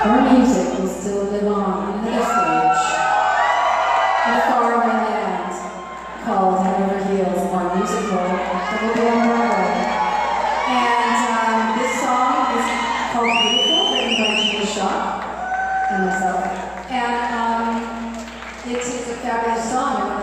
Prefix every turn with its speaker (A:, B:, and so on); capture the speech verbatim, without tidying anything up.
A: Our music will still live on in another stage, in a faraway land called Head Over Heels, our musical that will be on Broadway. And um, this song is called Beautiful, written by Gina Shaw and myself. And um, it's, it's a fabulous song.